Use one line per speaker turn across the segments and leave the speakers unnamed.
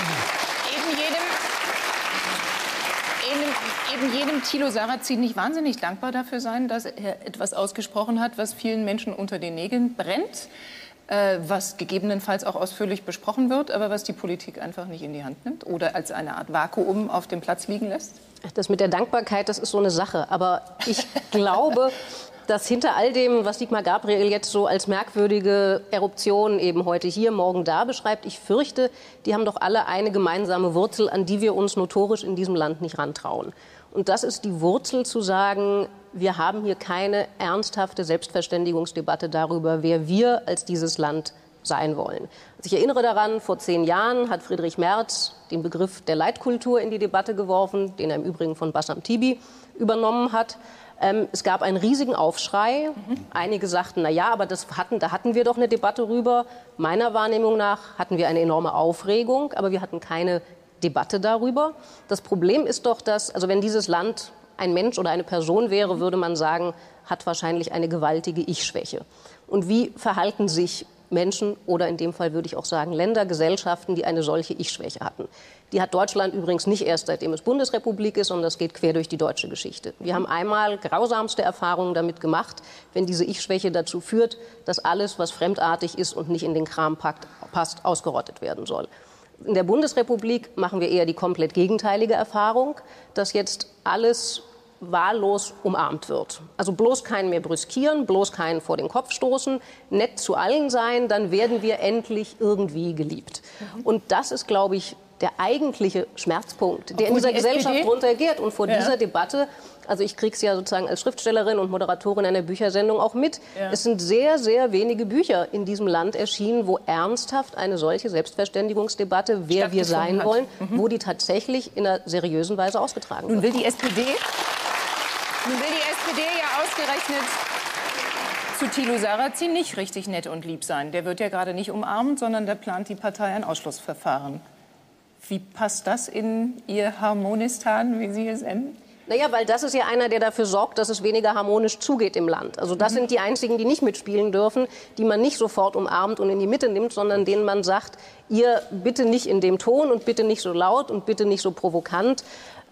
eben jedem Thilo Sarrazin nicht wahnsinnig dankbar dafür sein, dass er etwas ausgesprochen hat, was vielen Menschen unter den Nägeln brennt, was gegebenenfalls auch ausführlich besprochen wird, aber was die Politik einfach nicht in die Hand nimmt oder als eine Art Vakuum auf dem Platz liegen lässt?
Das mit der Dankbarkeit, das ist so eine Sache. Aber ich glaube, dass hinter all dem, was Sigmar Gabriel jetzt so als merkwürdige Eruption eben heute hier, morgen da beschreibt, ich fürchte, die haben doch alle eine gemeinsame Wurzel, an die wir uns notorisch in diesem Land nicht rantrauen. Und das ist die Wurzel zu sagen, wir haben hier keine ernsthafte Selbstverständigungsdebatte darüber, wer wir als dieses Land sein wollen. Also ich erinnere daran, vor 10 Jahren hat Friedrich Merz den Begriff der Leitkultur in die Debatte geworfen, den er im Übrigen von Bassam Tibi übernommen hat. Es gab einen riesigen Aufschrei. Einige sagten, na ja, aber da hatten wir doch eine Debatte rüber. Meiner Wahrnehmung nach hatten wir eine enorme Aufregung, aber wir hatten keine Debatte darüber. Das Problem ist doch, dass, also wenn dieses Land ein Mensch oder eine Person wäre, würde man sagen, hat wahrscheinlich eine gewaltige Ich-Schwäche. Und wie verhalten sich Menschen oder in dem Fall würde ich auch sagen Länder, Gesellschaften, die eine solche Ich-Schwäche hatten? Die hat Deutschland übrigens nicht erst seitdem es Bundesrepublik ist, sondern das geht quer durch die deutsche Geschichte. Wir haben einmal grausamste Erfahrungen damit gemacht, wenn diese Ich-Schwäche dazu führt, dass alles, was fremdartig ist und nicht in den Kram passt, ausgerottet werden soll. In der Bundesrepublik machen wir eher die komplett gegenteilige Erfahrung, dass jetzt alles wahllos umarmt wird. Also bloß keinen mehr brüskieren, bloß keinen vor den Kopf stoßen, nett zu allen sein, dann werden wir endlich irgendwie geliebt. Und das ist, glaube ich, der eigentliche Schmerzpunkt, der in dieser Gesellschaft runtergeht. Und vor dieser Debatte, also ich kriege es ja sozusagen als Schriftstellerin und Moderatorin einer Büchersendung auch mit, es sind sehr, sehr wenige Bücher in diesem Land erschienen, wo ernsthaft eine solche Selbstverständigungsdebatte, wer wir sein wollen, wo die tatsächlich in einer seriösen Weise ausgetragen wird.
Nun will die SPD ja ausgerechnet zu Thilo Sarrazin nicht richtig nett und lieb sein. Der wird ja gerade nicht umarmt, sondern da plant die Partei ein Ausschlussverfahren. Wie passt das in Ihr Harmonistan, wie Sie es nennen?
Naja, weil das ist ja einer, der dafür sorgt, dass es weniger harmonisch zugeht im Land. Also das sind die einzigen, die nicht mitspielen dürfen, die man nicht sofort umarmt und in die Mitte nimmt, sondern denen man sagt, ihr bitte nicht in dem Ton und bitte nicht so laut und bitte nicht so provokant.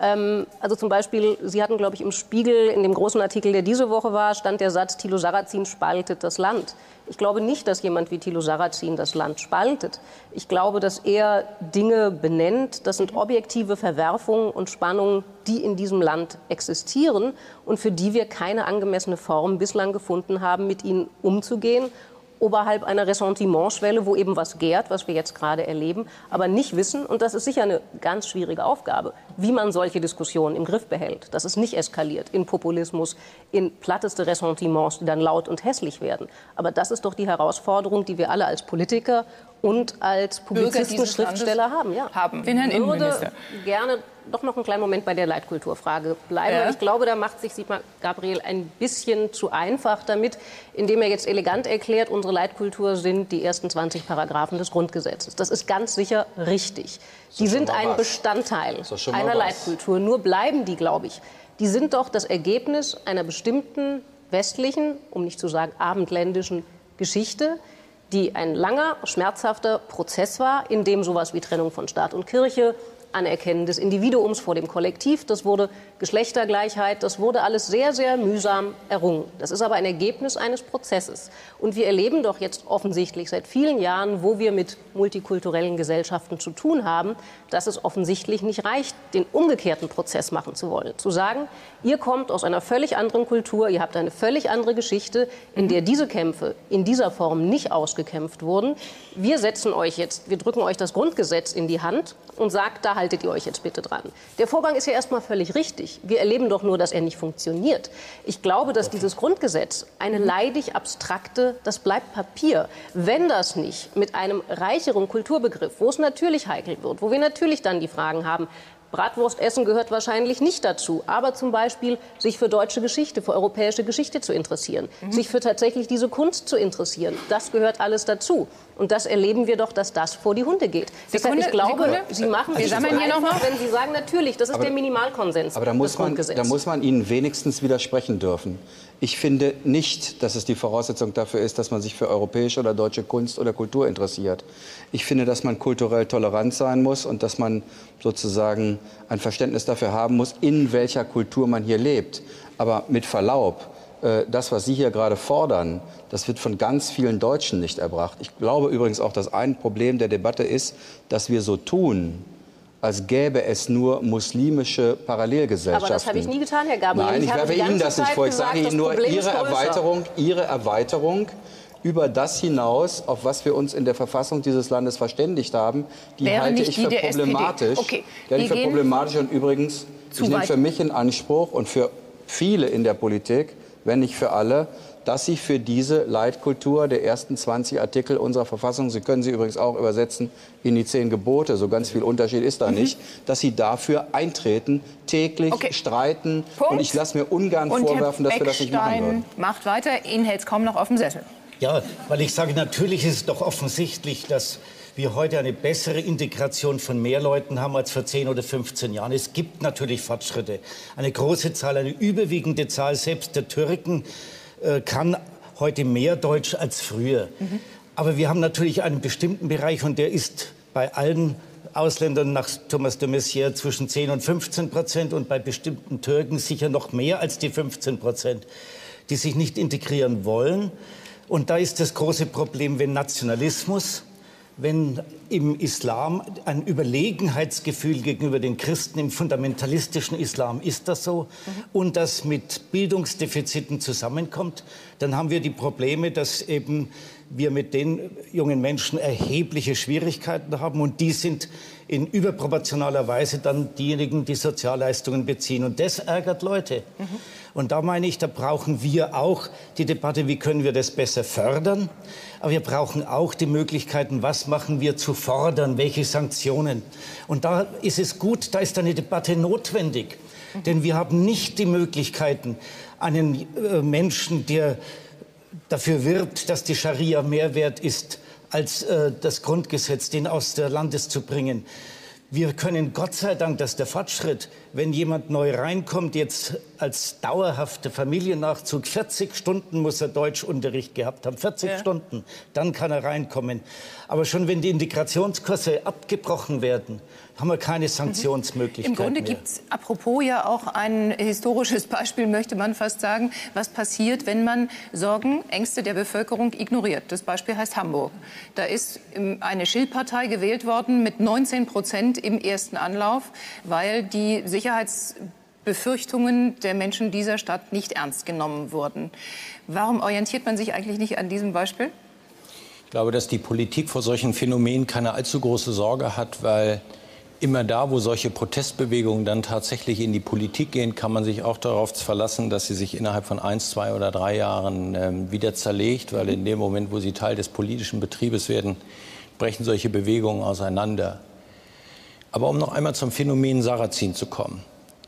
Also zum Beispiel, Sie hatten, glaube ich, im Spiegel, in dem großen Artikel, der diese Woche war, stand der Satz, Thilo Sarrazin spaltet das Land. Ich glaube nicht, dass jemand wie Thilo Sarrazin das Land spaltet. Ich glaube, dass er Dinge benennt. Das sind objektive Verwerfungen und Spannungen, die in diesem Land existieren und für die wir keine angemessene Form bislang gefunden haben, mit ihnen umzugehen. Oberhalb einer Ressentimentschwelle, wo eben was gärt, was wir jetzt gerade erleben, aber nicht wissen, und das ist sicher eine ganz schwierige Aufgabe, wie man solche Diskussionen im Griff behält, dass es nicht eskaliert in Populismus, in platteste Ressentiments, die dann laut und hässlich werden. Aber das ist doch die Herausforderung, die wir alle als Politiker und als Publizisten, Schriftsteller haben. Ja.
Den Herrn Innenminister.
Ich würde gerne doch noch einen kleinen Moment bei der Leitkulturfrage bleiben. Ja. Ich glaube, da macht sich Sigmar Gabriel ein bisschen zu einfach damit, indem er jetzt elegant erklärt, unsere Leitkultur sind die ersten 20 Paragraphen des Grundgesetzes. Das ist ganz sicher richtig. Die sind ein Bestandteil einer Leitkultur. Nur bleiben die, glaube ich. Die sind doch das Ergebnis einer bestimmten westlichen, um nicht zu sagen abendländischen Geschichte, die ein langer, schmerzhafter Prozess war, in dem sowas wie Trennung von Staat und Kirche, Anerkennen des Individuums vor dem Kollektiv, das wurde Geschlechtergleichheit, das wurde alles sehr, sehr mühsam errungen. Das ist aber ein Ergebnis eines Prozesses. Und wir erleben doch jetzt offensichtlich seit vielen Jahren, wo wir mit multikulturellen Gesellschaften zu tun haben, dass es offensichtlich nicht reicht, den umgekehrten Prozess machen zu wollen. Zu sagen, ihr kommt aus einer völlig anderen Kultur, ihr habt eine völlig andere Geschichte, in der diese Kämpfe in dieser Form nicht ausgekämpft wurden. Wir drücken euch das Grundgesetz in die Hand und sagt, da haltet ihr euch jetzt bitte dran. Der Vorgang ist ja erstmal völlig richtig. Wir erleben doch nur, dass er nicht funktioniert. Ich glaube, dass dieses Grundgesetz eine leidig abstrakte, das bleibt Papier. Wenn das nicht mit einem reicheren Kulturbegriff, wo es natürlich heikel wird, wo wir natürlich dann die Fragen haben, Bratwurstessen gehört wahrscheinlich nicht dazu. Aber zum Beispiel sich für deutsche Geschichte, für europäische Geschichte zu interessieren, sich für tatsächlich diese Kunst zu interessieren, das gehört alles dazu. Und das erleben wir doch, dass das vor die Hunde geht. Deshalb, ich glaube, Sie machen es so einfach, wenn Sie sagen, natürlich, das ist der Minimalkonsens.
Aber da muss man Ihnen wenigstens widersprechen dürfen. Ich finde nicht, dass es die Voraussetzung dafür ist, dass man sich für europäische oder deutsche Kunst oder Kultur interessiert. Ich finde, dass man kulturell tolerant sein muss und dass man sozusagen ein Verständnis dafür haben muss, in welcher Kultur man hier lebt. Aber mit Verlaub, das, was Sie hier gerade fordern, das wird von ganz vielen Deutschen nicht erbracht. Ich glaube übrigens auch, dass ein Problem der Debatte ist, dass wir so tun, als gäbe es nur muslimische Parallelgesellschaften.
Aber das habe ich nie getan, Herr Gabriel.
Nein, ich werfe Ihnen das nicht vor. Ich sage Ihnen nur, Ihre Erweiterung über das hinaus, auf was wir uns in der Verfassung dieses Landes verständigt haben, die halte ich für problematisch. Okay. Die für problematisch und übrigens, ich nehme für mich in Anspruch und für viele in der Politik, wenn nicht für alle, dass sie für diese Leitkultur der ersten 20 Artikel unserer Verfassung, Sie können sie übrigens auch übersetzen in die 10 Gebote, so ganz viel Unterschied ist da nicht, dass sie dafür eintreten, täglich streiten. Punkt. Und ich lasse mir ungern vorwerfen, dass wir das nicht machen würden.
Macht weiter, Ihnen hält es kaum noch auf dem Sessel.
Ja, weil ich sage, natürlich ist es doch offensichtlich, dass wir heute eine bessere Integration von mehr Leuten haben als vor 10 oder 15 Jahren. Es gibt natürlich Fortschritte. Eine große Zahl, eine überwiegende Zahl, selbst der Türken, kann heute mehr Deutsch als früher. Aber wir haben natürlich einen bestimmten Bereich, und der ist bei allen Ausländern nach Thomas de Maizière zwischen 10 und 15% und bei bestimmten Türken sicher noch mehr als die 15%, die sich nicht integrieren wollen. Und da ist das große Problem, wenn Nationalismus, wenn im Islam ein Überlegenheitsgefühl gegenüber den Christen, im fundamentalistischen Islam ist das so, und das mit Bildungsdefiziten zusammenkommt, dann haben wir die Probleme, dass eben wir mit den jungen Menschen erhebliche Schwierigkeiten haben, und die sind in überproportionaler Weise dann diejenigen, die Sozialleistungen beziehen. Und das ärgert Leute. Und da meine ich, da brauchen wir auch die Debatte, wie können wir das besser fördern. Aber wir brauchen auch die Möglichkeiten, was machen wir zu fordern, welche Sanktionen. Und da ist es gut, da ist eine Debatte notwendig. Denn wir haben nicht die Möglichkeiten, einen Menschen, der dafür wirbt, dass die Scharia mehr wert ist als das Grundgesetz, den aus der Landes zu bringen. Wir können, Gott sei Dank, dass der Fortschritt, wenn jemand neu reinkommt, jetzt als dauerhafter Familiennachzug, 40 Stunden muss er Deutschunterricht gehabt haben, 40 Stunden, dann kann er reinkommen. Aber schon wenn die Integrationskurse abgebrochen werden, haben wir keine Sanktionsmöglichkeiten
mehr. Im Grunde gibt es, apropos ja auch ein historisches Beispiel, möchte man fast sagen, was passiert, wenn man Sorgen, Ängste der Bevölkerung ignoriert. Das Beispiel heißt Hamburg. Da ist eine Schildpartei gewählt worden mit 19% im ersten Anlauf, weil die Sicherheitsbefürchtungen der Menschen dieser Stadt nicht ernst genommen wurden. Warum orientiert man sich eigentlich nicht an diesem Beispiel?
Ich glaube, dass die Politik vor solchen Phänomenen keine allzu große Sorge hat, weil immer da, wo solche Protestbewegungen dann tatsächlich in die Politik gehen, kann man sich auch darauf verlassen, dass sie sich innerhalb von 1, 2 oder 3 Jahren wieder zerlegt, weil in dem Moment, wo sie Teil des politischen Betriebes werden, brechen solche Bewegungen auseinander. Aber um noch einmal zum Phänomen Sarrazin zu kommen.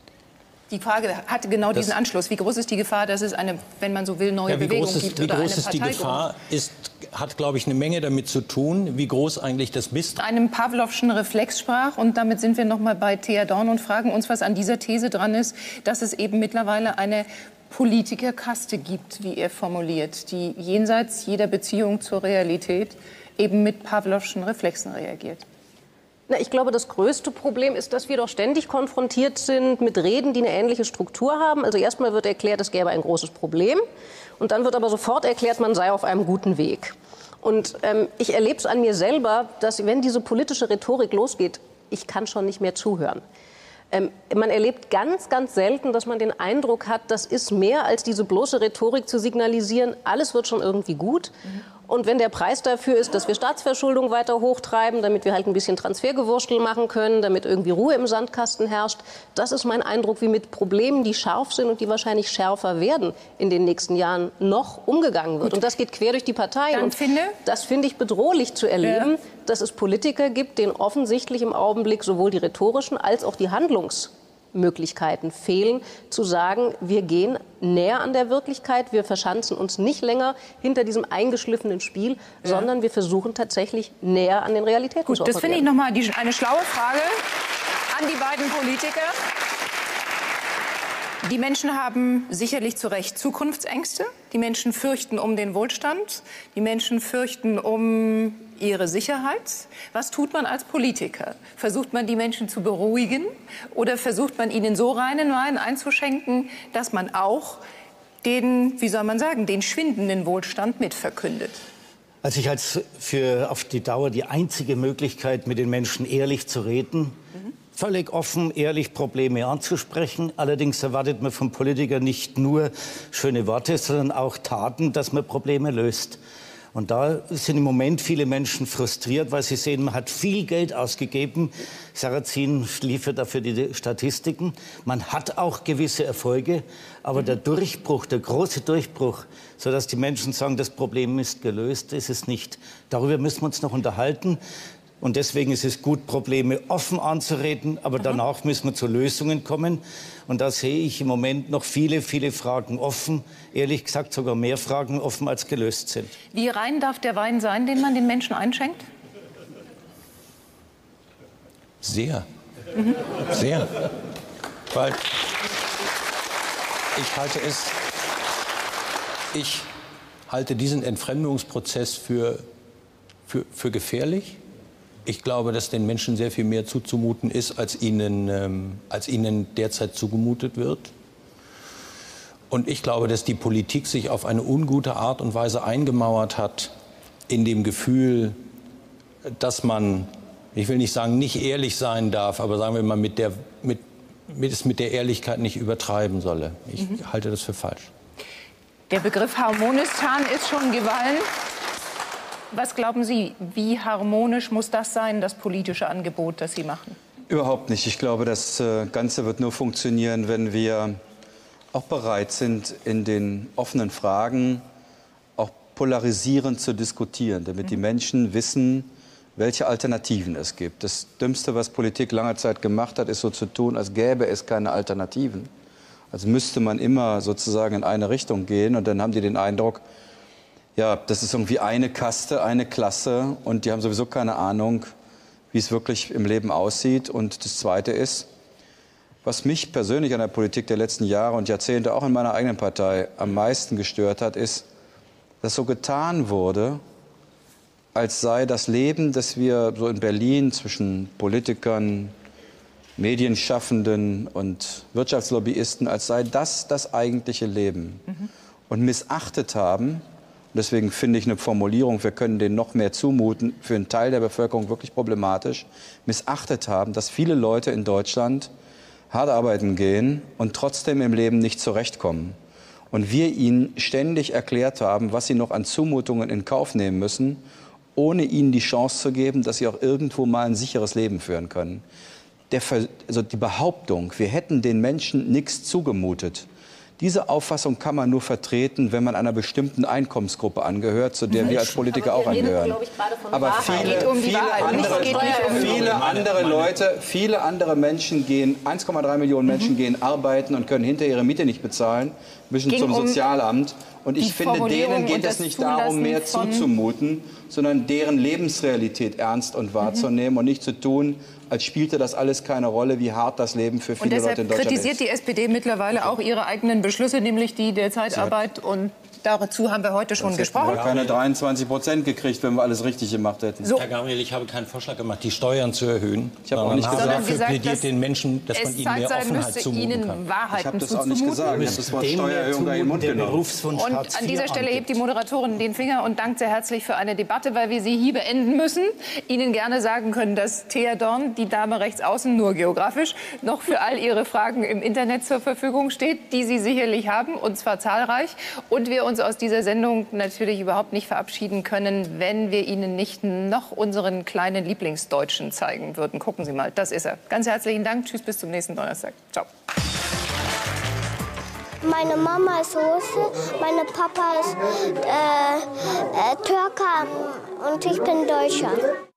Die Frage hatte genau diesen Anschluss. Wie groß ist die Gefahr, dass es eine, wenn man so will, neue Bewegung gibt oder eine Parteigründung? Wie groß ist die Gefahr, hat, glaube ich, eine Menge damit zu tun, wie groß eigentlich das Misstrauen. Einem Pawlowschen Reflex sprach, und damit sind wir noch mal bei Thea Dorn und fragen uns, was an dieser These dran ist, dass es eben mittlerweile eine Politikerkaste gibt, wie er formuliert, die jenseits jeder Beziehung zur Realität eben mit Pawlowschen Reflexen reagiert.
Na, ich glaube, das größte Problem ist, dass wir doch ständig konfrontiert sind mit Reden, die eine ähnliche Struktur haben. Also erstmal wird erklärt, es gäbe ein großes Problem. Und dann wird aber sofort erklärt, man sei auf einem guten Weg. Und ich erlebe es an mir selber, dass, wenn diese politische Rhetorik losgeht, ich kann schon nicht mehr zuhören. Man erlebt ganz, ganz selten, dass man den Eindruck hat, das ist mehr als diese bloße Rhetorik zu signalisieren, alles wird schon irgendwie gut. Und wenn der Preis dafür ist, dass wir Staatsverschuldung weiter hochtreiben, damit wir halt ein bisschen Transfergewurstel machen können, damit irgendwie Ruhe im Sandkasten herrscht, das ist mein Eindruck, wie mit Problemen, die scharf sind und die wahrscheinlich schärfer werden in den nächsten Jahren, noch umgegangen wird. Und das geht quer durch die Parteien. Und das finde ich bedrohlich zu erleben, dass es Politiker gibt, denen offensichtlich im Augenblick sowohl die rhetorischen als auch die Handlungsmöglichkeiten fehlen, zu sagen, wir gehen näher an der Wirklichkeit, wir verschanzen uns nicht länger hinter diesem eingeschliffenen Spiel, sondern wir versuchen tatsächlich näher an den Realitäten zu operieren.
Das finde ich nochmal eine schlaue Frage an die beiden Politiker. Die Menschen haben sicherlich zu Recht Zukunftsängste. Die Menschen fürchten um den Wohlstand. Die Menschen fürchten um ihre Sicherheit. Was tut man als Politiker? Versucht man, die Menschen zu beruhigen? Oder versucht man, ihnen so reinen Wein einzuschenken, dass man auch den, wie soll man sagen, den schwindenden Wohlstand mitverkündet?
Also ich halte es für auf die Dauer die einzige Möglichkeit, mit den Menschen ehrlich zu reden. Völlig offen, ehrlich Probleme anzusprechen. Allerdings erwartet man vom Politiker nicht nur schöne Worte, sondern auch Taten, dass man Probleme löst. Und da sind im Moment viele Menschen frustriert, weil sie sehen, man hat viel Geld ausgegeben. Sarrazin liefert dafür die Statistiken. Man hat auch gewisse Erfolge, aber der Durchbruch, der große Durchbruch, sodass die Menschen sagen, das Problem ist gelöst, ist es nicht. Darüber müssen wir uns noch unterhalten. Und deswegen ist es gut, Probleme offen anzureden, aber danach müssen wir zu Lösungen kommen. Und da sehe ich im Moment noch viele, viele Fragen offen. Ehrlich gesagt sogar mehr Fragen offen, als gelöst sind.
Wie rein darf der Wein sein, den man den Menschen einschenkt?
Sehr. Sehr. Weil ich halte diesen Entfremdungsprozess für gefährlich. Ich glaube, dass den Menschen sehr viel mehr zuzumuten ist, als ihnen derzeit zugemutet wird. Und ich glaube, dass die Politik sich auf eine ungute Art und Weise eingemauert hat in dem Gefühl, dass man, ich will nicht sagen, nicht ehrlich sein darf, aber sagen wir mal, mit der Ehrlichkeit nicht übertreiben solle. Ich halte das für falsch.
Der Begriff Harmonistan ist schon gefallen. Was glauben Sie, wie harmonisch muss das sein, das politische Angebot, das Sie machen?
Überhaupt nicht. Ich glaube, das Ganze wird nur funktionieren, wenn wir auch bereit sind, in den offenen Fragen auch polarisierend zu diskutieren, damit die Menschen wissen, welche Alternativen es gibt. Das Dümmste, was Politik lange Zeit gemacht hat, ist so zu tun, als gäbe es keine Alternativen. Also müsste man immer sozusagen in eine Richtung gehen und dann haben die den Eindruck, ja, das ist irgendwie eine Kaste, eine Klasse und die haben sowieso keine Ahnung, wie es wirklich im Leben aussieht. Und das Zweite ist, was mich persönlich an der Politik der letzten Jahre und Jahrzehnte auch in meiner eigenen Partei am meisten gestört hat, ist, dass so getan wurde, als sei das Leben, das wir so in Berlin zwischen Politikern, Medienschaffenden und Wirtschaftslobbyisten, als sei das das eigentliche Leben. Und missachtet haben. Deswegen finde ich eine Formulierung, wir können denen noch mehr zumuten, für einen Teil der Bevölkerung wirklich problematisch, missachtet haben, dass viele Leute in Deutschland hart arbeiten gehen und trotzdem im Leben nicht zurechtkommen. Und wir ihnen ständig erklärt haben, was sie noch an Zumutungen in Kauf nehmen müssen, ohne ihnen die Chance zu geben, dass sie auch irgendwo mal ein sicheres Leben führen können. Also die Behauptung, wir hätten den Menschen nichts zugemutet, diese Auffassung kann man nur vertreten, wenn man einer bestimmten Einkommensgruppe angehört, zu der wir als Politiker auch angehören. Aber viele andere Menschen gehen, 1,3 Millionen Menschen gehen arbeiten und können hinterher ihre Miete nicht bezahlen, müssen zum Sozialamt. Und ich finde, denen geht es nicht darum, mehr zuzumuten, sondern deren Lebensrealität ernst und wahrzunehmen und nicht zu tun, als spielte das alles keine Rolle, wie hart das Leben für viele Leute in Deutschland ist. Und deshalb kritisiert
die SPD mittlerweile auch ihre eigenen Beschlüsse, nämlich die der Zeitarbeit. Und dazu haben wir heute schon gesprochen.
Wir hätten keine 23% gekriegt, wenn wir alles richtig gemacht hätten.
So. Herr Gabriel, ich habe keinen Vorschlag gemacht, die Steuern zu erhöhen.
Ich habe auch nicht
dafür plädiert den Menschen, dass man ihnen mehr Offenheit zumuten kann.
Ich habe das auch nicht gesagt. Ich habe das Wort Steuererhöhung in den Mund genommen.
Und an dieser Stelle hebt die Moderatorin den Finger und dankt sehr herzlich für eine Debatte, weil wir sie hier beenden müssen. Ihnen gerne sagen können, dass Thea Dorn, die Dame rechts außen, nur geografisch, noch für all Ihre Fragen im Internet zur Verfügung steht, die Sie sicherlich haben, und zwar zahlreich. Und wir uns uns aus dieser Sendung natürlich überhaupt nicht verabschieden können, wenn wir Ihnen nicht noch unseren kleinen Lieblingsdeutschen zeigen würden. Gucken Sie mal, das ist er. Ganz herzlichen Dank. Tschüss, bis zum nächsten Donnerstag. Ciao.
Meine Mama ist Russe, meine Papa ist Türke und ich bin Deutscher.